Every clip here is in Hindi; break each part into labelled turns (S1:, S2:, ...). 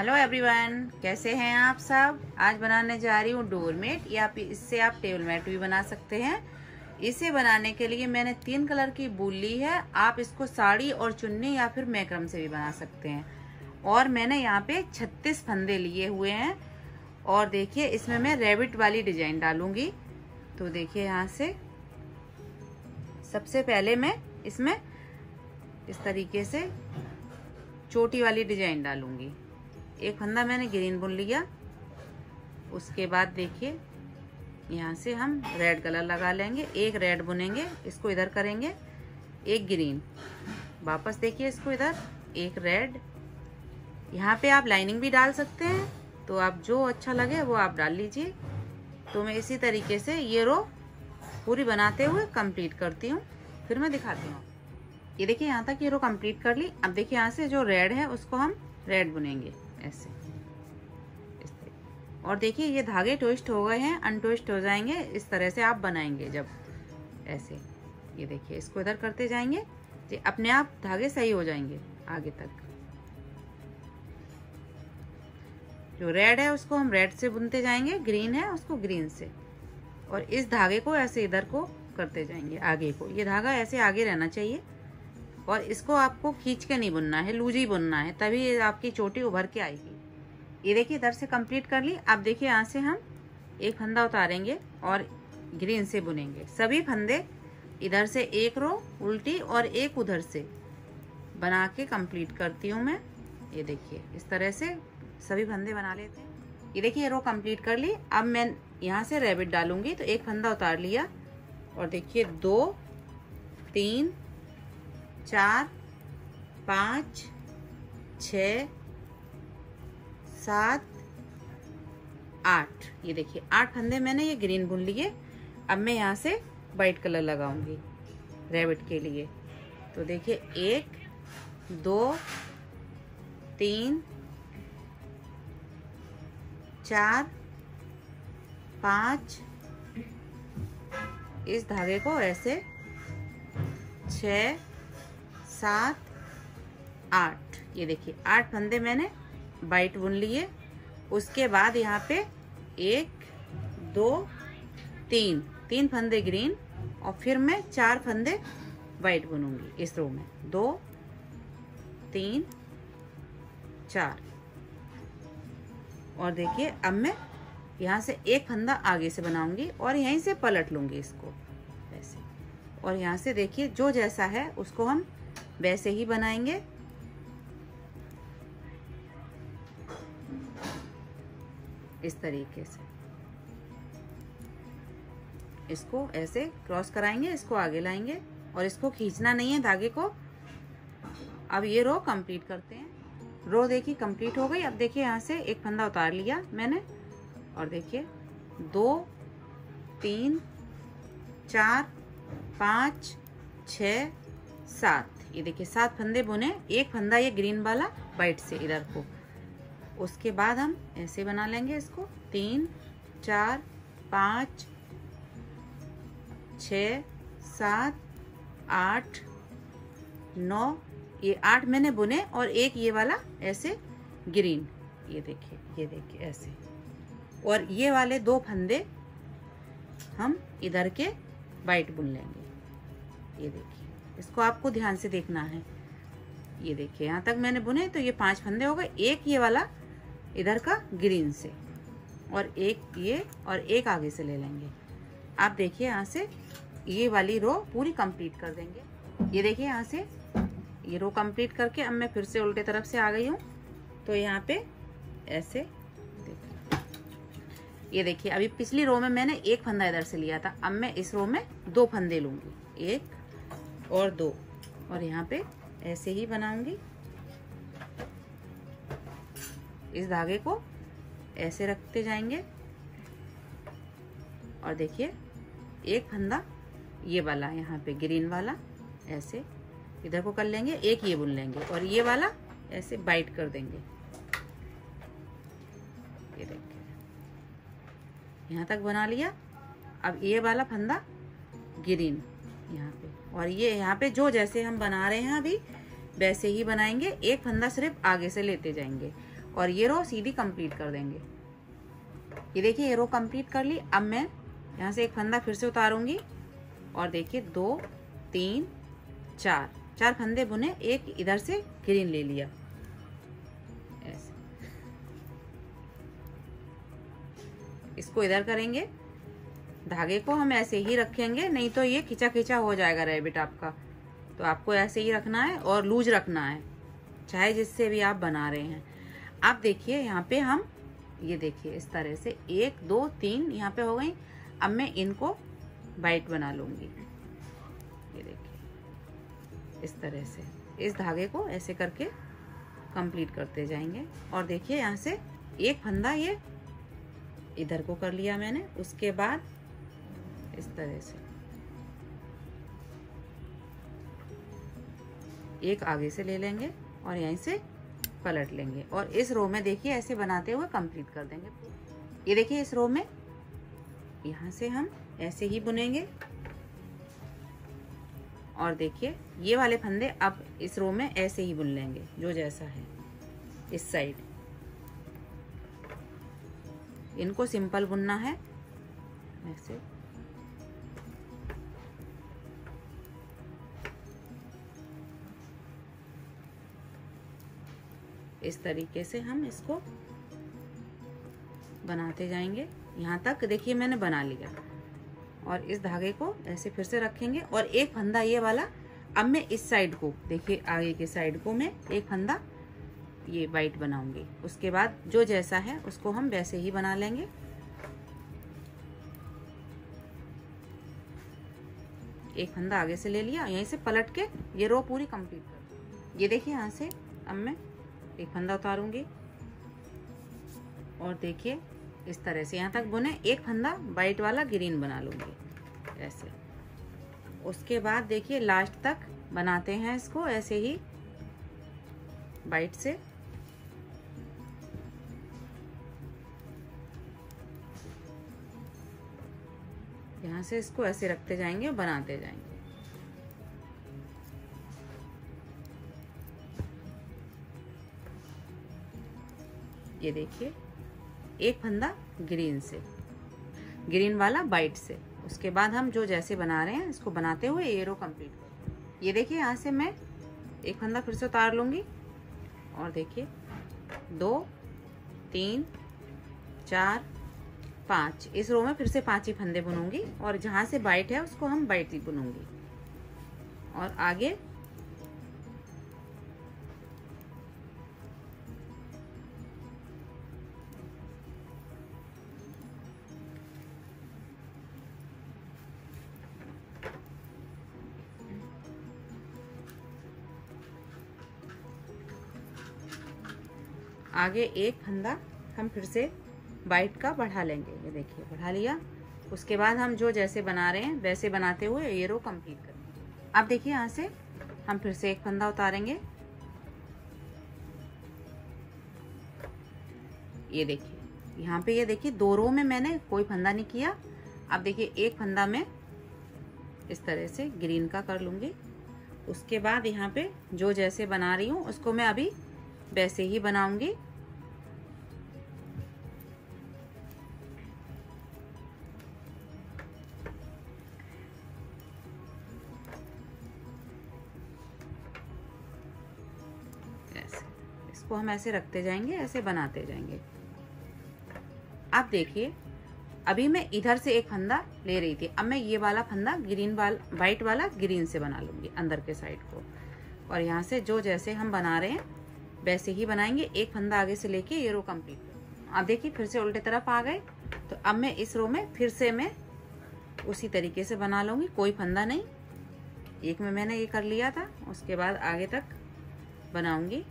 S1: हेलो एवरीवन, कैसे हैं आप सब। आज बनाने जा रही हूँ डोरमेट, या इससे आप टेबल मैट भी बना सकते हैं। इसे बनाने के लिए मैंने 3 कलर की वूल ली है। आप इसको साड़ी और चुन्नी या फिर मैक्रम से भी बना सकते हैं। और मैंने यहाँ पे 36 फंदे लिए हुए हैं। और देखिए इसमें मैं रैबिट वाली डिजाइन डालूंगी। तो देखिए यहाँ से सबसे पहले मैं इसमें इस तरीके से चोटी वाली डिजाइन डालूंगी। एक फंदा मैंने ग्रीन बुन लिया। उसके बाद देखिए यहाँ से हम रेड कलर लगा लेंगे। एक रेड बुनेंगे, इसको इधर करेंगे, एक ग्रीन, वापस देखिए इसको इधर, एक रेड। यहाँ पे आप लाइनिंग भी डाल सकते हैं, तो आप जो अच्छा लगे वो आप डाल लीजिए। तो मैं इसी तरीके से ये रो पूरी बनाते हुए कंप्लीट करती हूँ, फिर मैं दिखाती हूँ। ये देखिए यहाँ तक ये रो कंप्लीट कर ली। अब देखिए यहाँ से जो रेड है उसको हम रेड बुनेंगे ऐसे, इस तरह। और देखिए ये धागे ट्विस्ट हो गए हैं, अनट्विस्ट हो जाएंगे। इस तरह से आप बनाएंगे जब ऐसे, ये देखिए इसको इधर करते जाएंगे, ये अपने आप धागे सही हो जाएंगे आगे तक। जो रेड है उसको हम रेड से बुनते जाएंगे, ग्रीन है उसको ग्रीन से। और इस धागे को ऐसे इधर को करते जाएंगे आगे को। ये धागा ऐसे आगे रहना चाहिए और इसको आपको खींच के नहीं बुनना है, लूज ही बुनना है, तभी आपकी चोटी उभर के आएगी। ये देखिए इधर से कंप्लीट कर ली। अब देखिए यहाँ से हम एक फंदा उतारेंगे और ग्रीन से बुनेंगे। सभी फंदे इधर से एक रो उल्टी और एक उधर से बना के कंप्लीट करती हूँ मैं। ये देखिए इस तरह से सभी फंदे बना लेते हैं। ये देखिए रो कंप्लीट कर ली। अब मैं यहाँ से रैबिट डालूंगी, तो एक फंदा उतार लिया और देखिए 2 3 4 5 6 7 8। ये देखिए 8 फंदे मैंने ये ग्रीन बुन लिए। अब मैं यहाँ से वाइट कलर लगाऊंगी रैबिट के लिए। तो देखिए 1 2 3 4 5, इस धागे को ऐसे 6 7 8। ये देखिए 8 फंदे मैंने वाइट बुन लिए। उसके बाद यहाँ पे 1 2 3 फंदे ग्रीन, और फिर मैं 4 फंदे वाइट बुनूंगी इस रो में। 2 3 4। और देखिए अब मैं यहाँ से एक फंदा आगे से बनाऊंगी और यहीं से पलट लूंगी इसको ऐसे। और यहाँ से देखिए जो जैसा है उसको हम वैसे ही बनाएंगे। इस तरीके से इसको ऐसे क्रॉस कराएंगे, इसको आगे लाएंगे और इसको खींचना नहीं है धागे को। अब ये रो कंप्लीट करते हैं। रो देखिए कंप्लीट हो गई। अब देखिए यहाँ से एक फंदा उतार लिया मैंने और देखिए 2 3 4 5 6 7। ये देखिए 7 फंदे बुने। एक फंदा ये ग्रीन वाला वाइट से इधर को। उसके बाद हम ऐसे बना लेंगे इसको 3 4 5 6 7 8 9। ये 8 मैंने बुने और एक ये वाला ऐसे ग्रीन। ये देखिए ऐसे। और ये वाले 2 फंदे हम इधर के वाइट बुन लेंगे। ये देखिए इसको आपको ध्यान से देखना है। ये देखिए यहाँ तक मैंने बुने, तो ये 5 फंदे हो गए। एक ये वाला इधर का ग्रीन से और एक ये और एक आगे से ले लेंगे। आप देखिए यहाँ से ये वाली रो पूरी कंप्लीट कर देंगे। ये देखिए यहाँ से ये रो कंप्लीट करके अब मैं फिर से उल्टे तरफ से आ गई हूँ। तो यहाँ पे ऐसे देखिए, ये देखिए अभी पिछली रो में मैंने एक फंदा इधर से लिया था। अब मैं इस रो में 2 फंदे लूंगी, 1 और 2, और यहाँ पे ऐसे ही बनाऊंगी। इस धागे को ऐसे रखते जाएंगे और देखिए एक फंदा ये वाला यहाँ पे ग्रीन वाला ऐसे इधर को कर लेंगे, एक ये बुन लेंगे और ये वाला ऐसे बाइट कर देंगे। ये देखिए यहाँ तक बना लिया। अब ये वाला फंदा ग्रीन यहाँ पे, और ये यहाँ पे जो जैसे हम बना रहे हैं अभी वैसे ही बनाएंगे। एक फंदा सिर्फ आगे से लेते जाएंगे और ये रो सीधी कंप्लीट कर देंगे। ये देखिए ये रो कंप्लीट कर ली। अब मैं यहाँ से एक फंदा फिर से उतारूंगी और देखिए 2 3 4 फंदे बुने, एक इधर से ग्रीन ले लिया ऐसे। इसको इधर करेंगे, धागे को हम ऐसे ही रखेंगे, नहीं तो ये खिंचा खिंचा हो जाएगा रैबिट आपका। तो आपको ऐसे ही रखना है और लूज रखना है, चाहे जिससे भी आप बना रहे हैं। आप देखिए यहाँ पे हम ये देखिए इस तरह से 1 2 3 यहाँ पे हो गई। अब मैं इनको वाइट बना लूंगी। ये देखिए इस तरह से इस धागे को ऐसे करके कंप्लीट करते जाएंगे। और देखिए यहाँ से एक फंदा ये इधर को कर लिया मैंने, उसके बाद इस तरह से एक आगे से ले लेंगे और यहीं से पलट लेंगे और इस रो में देखिए ऐसे बनाते हुए कंप्लीट कर देंगे। ये देखिए इस रो में यहाँ से हम ऐसे ही बुनेंगे और देखिए ये वाले फंदे अब इस रो में ऐसे ही बुन लेंगे जो जैसा है। इस साइड इनको सिंपल बुनना है ऐसे। इस तरीके से हम इसको बनाते जाएंगे। यहाँ तक देखिए मैंने बना लिया और इस धागे को ऐसे फिर से रखेंगे और एक फंदा ये वाला अब मैं इस साइड को देखिए आगे के साइड को मैं एक फंदा ये वाइट बनाऊंगी। उसके बाद जो जैसा है उसको हम वैसे ही बना लेंगे। एक फंदा आगे से ले लिया, यहीं से पलट के ये रो पूरी कंप्लीट कर। ये देखिए यहाँ से अब मैं एक फंदा उतारूंगी और देखिए इस तरह से यहाँ तक बुने, एक फंदा वाइट वाला ग्रीन बना लूंगी ऐसे। उसके बाद देखिए लास्ट तक बनाते हैं इसको ऐसे ही वाइट से। यहाँ से इसको ऐसे रखते जाएंगे और बनाते जाएंगे। ये देखिए एक फंदा ग्रीन से, ग्रीन वाला वाइट से। उसके बाद हम जो जैसे बना रहे हैं इसको बनाते हुए ये रो कंप्लीट कर। ये देखिए यहाँ से मैं एक फंदा फिर से उतार लूंगी और देखिए 2 3 4 5 इस रो में फिर से 5 ही फंदे बुनूंगी और जहां से वाइट है उसको हम वाइट ही बुनूंगी और आगे एक फंदा हम फिर से वाइट का बढ़ा लेंगे। ये देखिए बढ़ा लिया। उसके बाद हम जो जैसे बना रहे हैं वैसे बनाते हुए ये रो कंप्लीट करेंगे। अब देखिए यहाँ से हम फिर से एक फंदा उतारेंगे। ये देखिए यहाँ पे ये देखिए 2 रो में मैंने कोई फंदा नहीं किया। अब देखिए एक फंदा मैं इस तरह से ग्रीन का कर लूंगी। उसके बाद यहाँ पे जो जैसे बना रही हूँ उसको मैं अभी वैसे ही बनाऊंगी। इसको हम ऐसे रखते जाएंगे, ऐसे बनाते जाएंगे। अब देखिए अभी मैं इधर से एक फंदा ले रही थी, अब मैं ये वाला फंदा ग्रीन वाला वाइट वाला ग्रीन से बना लूंगी अंदर के साइड को। और यहाँ से जो जैसे हम बना रहे हैं वैसे ही बनाएंगे। एक फंदा आगे से लेके ये रो कंप्लीट। अब देखिए फिर से उल्टे तरफ आ गए, तो अब मैं इस रो में फिर से मैं उसी तरीके से बना लूंगी, कोई फंदा नहीं। एक में मैंने ये कर लिया था, उसके बाद आगे तक बनाऊंगी।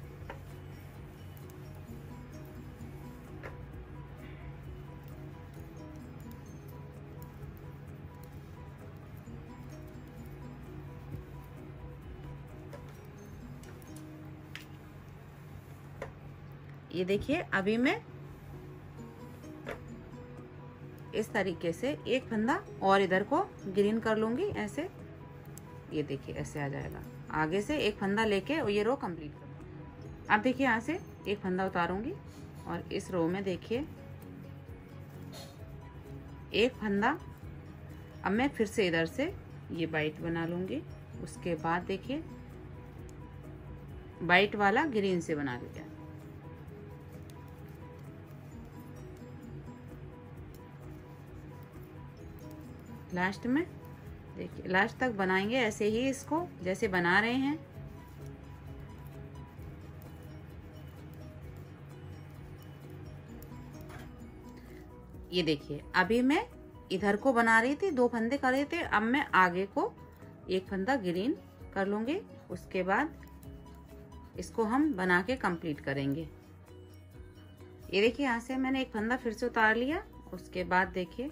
S1: ये देखिए अभी मैं इस तरीके से एक फंदा और इधर को ग्रीन कर लूंगी ऐसे। ये देखिए ऐसे आ जाएगा। आगे से एक फंदा लेके ये रो कंप्लीट कर। अब देखिए यहाँ से एक फंदा उतारूंगी और इस रो में देखिए एक फंदा। अब मैं फिर से इधर से ये वाइट बना लूंगी, उसके बाद देखिए वाइट वाला ग्रीन से बना लिया। लास्ट में देखिए लास्ट तक बनाएंगे ऐसे ही, इसको जैसे बना रहे हैं। ये देखिए अभी मैं इधर को बना रही थी, 2 फंदे कर रहे थे, अब मैं आगे को एक फंदा ग्रीन कर लूंगी, उसके बाद इसको हम बना के कंप्लीट करेंगे। ये देखिए यहाँ से मैंने एक फंदा फिर से उतार लिया, उसके बाद देखिए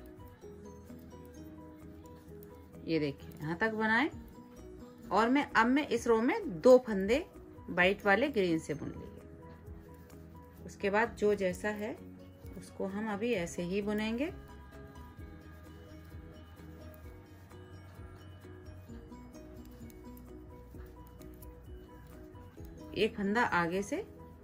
S1: ये देखिए यहाँ तक बनाए और अब मैं इस रो में 2 फंदे वाइट वाले ग्रीन से बुन लिए। उसके बाद जो जैसा है उसको हम अभी ऐसे ही बुनेंगे। एक फंदा आगे से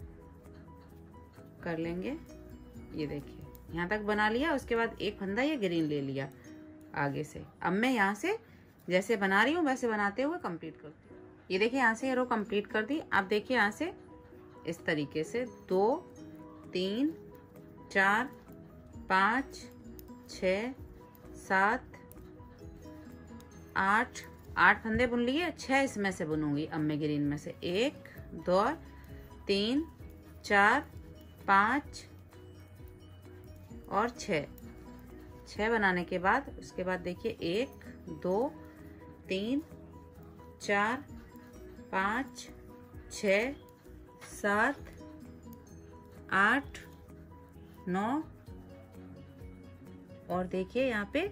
S1: कर लेंगे। ये देखिए यहाँ तक बना लिया, उसके बाद एक फंदा ये ग्रीन ले लिया आगे से। अब मैं यहाँ से जैसे बना रही हूँ वैसे बनाते हुए कंप्लीट करती हूँ। ये देखिए यहाँ से ये रो कंप्लीट कर दी। अब देखिए यहाँ से इस तरीके से 2 3 4 5 6 7 8 फंदे बुन लिए, 6 इसमें से बुनूंगी अब मैं ग्रीन में से। 1 2 3 4 5 और 6 बनाने के बाद उसके बाद देखिए 1 2 3 4 5 6 7 8 9 और देखिए यहाँ पे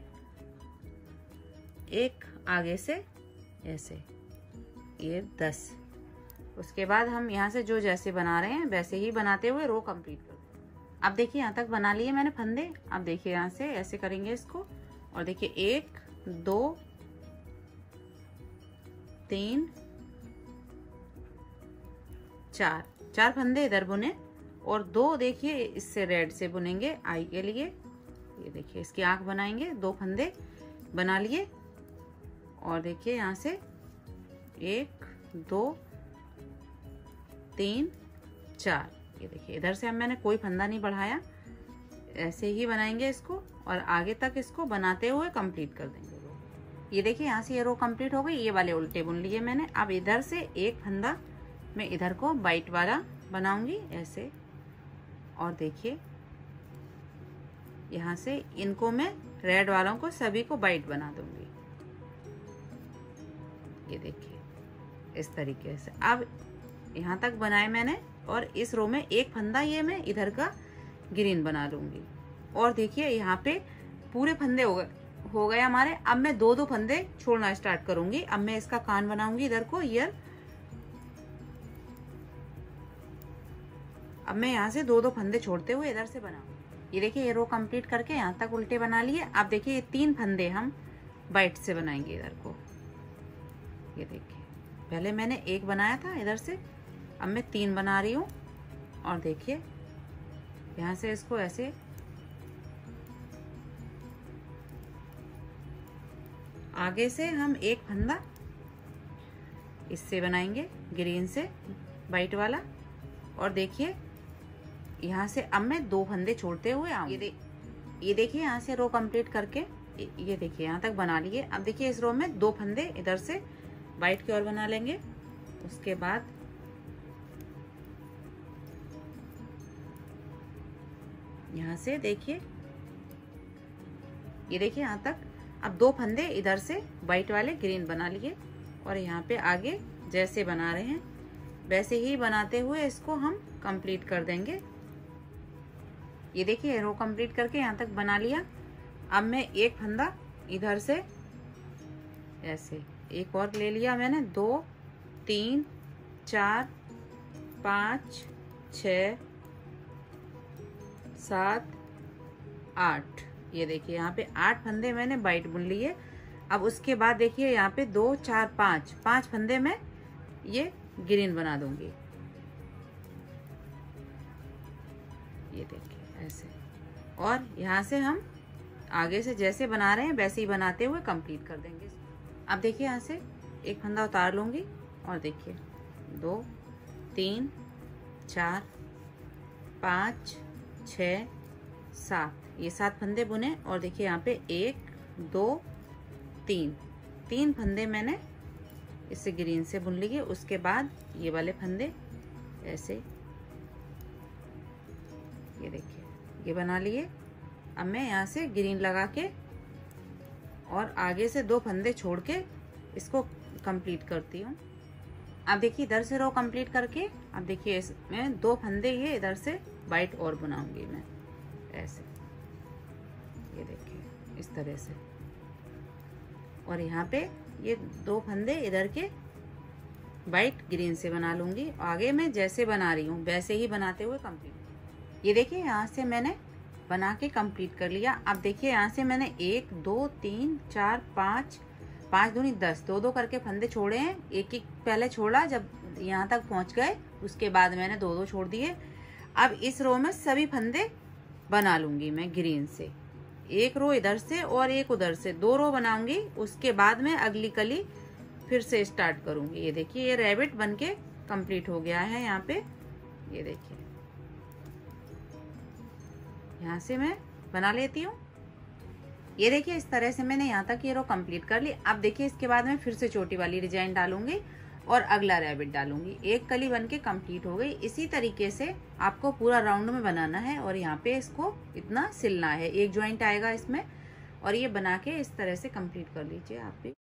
S1: एक आगे से ऐसे, ये 10। उसके बाद हम यहाँ से जो जैसे बना रहे हैं वैसे ही बनाते हुए रो कंप्लीट करते हैं। अब देखिए यहाँ तक बना लिए मैंने फंदे। अब देखिए यहाँ से ऐसे करेंगे इसको और देखिए 1 2 3 4 फंदे इधर बुने और 2 देखिए इससे रेड से बुनेंगे आई के लिए। ये देखिए इसकी आंख बनाएंगे, 2 फंदे बना लिए और देखिए यहाँ से 1 2 3 4। ये देखिए इधर से अब मैंने कोई फंदा नहीं बढ़ाया, ऐसे ही बनाएंगे इसको और आगे तक इसको बनाते हुए कंप्लीट कर देंगे रो। ये देखिए यहाँ से ये रो कंप्लीट हो गई। ये वाले उल्टे बुन लिए मैंने। अब इधर से एक फंदा मैं इधर को वाइट वाला बनाऊंगी ऐसे और देखिए यहाँ से इनको मैं रेड वालों को सभी को वाइट बना दूंगी। ये देखिए इस तरीके से। अब यहाँ तक बनाए मैंने और इस रो में एक फंदा ये मैं इधर का ग्रीन बना लूंगी और देखिए यहाँ पे पूरे फंदे हो गए हमारे। अब मैं 2 फंदे छोड़ना स्टार्ट करूंगी। अब मैं इसका कान बनाऊंगी इधर को ईयर। अब मैं यहाँ से 2 फंदे छोड़ते हुए इधर से बनाऊंगी। ये देखिए ये रो कंप्लीट करके यहाँ तक उल्टे बना लिए। अब देखिए ये 3 फंदे हम वाइट से बनाएंगे इधर को। ये देखिए पहले मैंने 1 बनाया था इधर से, अब मैं 3 बना रही हूँ और देखिए यहाँ से इसको ऐसे आगे से हम एक फंदा इससे बनाएंगे ग्रीन से वाइट वाला और देखिए यहाँ से अब मैं 2 फंदे छोड़ते हुए आऊंगी। ये देखिए यहाँ से रो कंप्लीट करके ये देखिए यहाँ तक बना लिए। अब देखिए इस रो में 2 फंदे इधर से वाइट की ओर बना लेंगे। उसके बाद यहाँ से देखिए ये देखिए यहाँ तक अब 2 फंदे इधर से वाइट वाले ग्रीन बना लिए और यहाँ पे आगे जैसे बना रहे हैं वैसे ही बनाते हुए इसको हम कंप्लीट कर देंगे। ये देखिए रो कंप्लीट करके यहाँ तक बना लिया। अब मैं एक फंदा इधर से ऐसे एक और ले लिया मैंने। 2 3 4 5 6 7 8। ये देखिए यहाँ पे 8 फंदे मैंने वाइट बुन लिए। अब उसके बाद देखिए यहाँ पे 2 4 5 फंदे में ये ग्रीन बना दूंगी। ये देखिए ऐसे। और यहाँ से हम आगे से जैसे बना रहे हैं वैसे ही बनाते हुए कंप्लीट कर देंगे। अब देखिए यहाँ से एक फंदा उतार लूँगी और देखिए 2 3 4 5 6 7, ये 7 फंदे बुने। और देखिए यहाँ पे 1 2 3 फंदे मैंने इससे ग्रीन से बुन लिए। उसके बाद ये वाले फंदे ऐसे, ये देखिए ये बना लिए। अब मैं यहाँ से ग्रीन लगा के और आगे से 2 फंदे छोड़ के इसको कंप्लीट करती हूँ। अब देखिए इधर से रो कंप्लीट करके, अब देखिए इसमें 2 फंदे ये इधर से वाइट और बनाऊंगी मैं ऐसे, ये देखिए इस तरह से। और यहाँ पे ये 2 फंदे इधर के वाइट ग्रीन से बना लूंगी। आगे मैं जैसे बना रही हूँ वैसे ही बनाते हुए कंप्लीट। ये देखिए यहाँ से मैंने बना के कंप्लीट कर लिया। अब देखिए यहाँ से मैंने 1 2 3 4 5 दूनी 10, 2 करके फंदे छोड़े हैं। एक पहले छोड़ा जब यहाँ तक पहुँच गए, उसके बाद मैंने 2 छोड़ दिए। अब इस रो में सभी फंदे बना लूंगी मैं ग्रीन से। एक रो इधर से और एक उधर से, 2 रो बनाऊंगी। उसके बाद में अगली कली फिर से स्टार्ट करूंगी। ये देखिए ये रैबिट बनके कंप्लीट हो गया है यहाँ पे। ये देखिए यहाँ से मैं बना लेती हूँ। ये देखिए इस तरह से मैंने यहाँ तक ये रो कंप्लीट कर ली। अब देखिए इसके बाद में फिर से छोटी वाली डिजाइन डालूंगी और अगला रैबिट डालूंगी। एक कली बनके कंप्लीट हो गई। इसी तरीके से आपको पूरा राउंड में बनाना है और यहाँ पे इसको इतना सिलना है, एक ज्वाइंट आएगा इसमें। और ये बना के इस तरह से कंप्लीट कर लीजिए आप भी।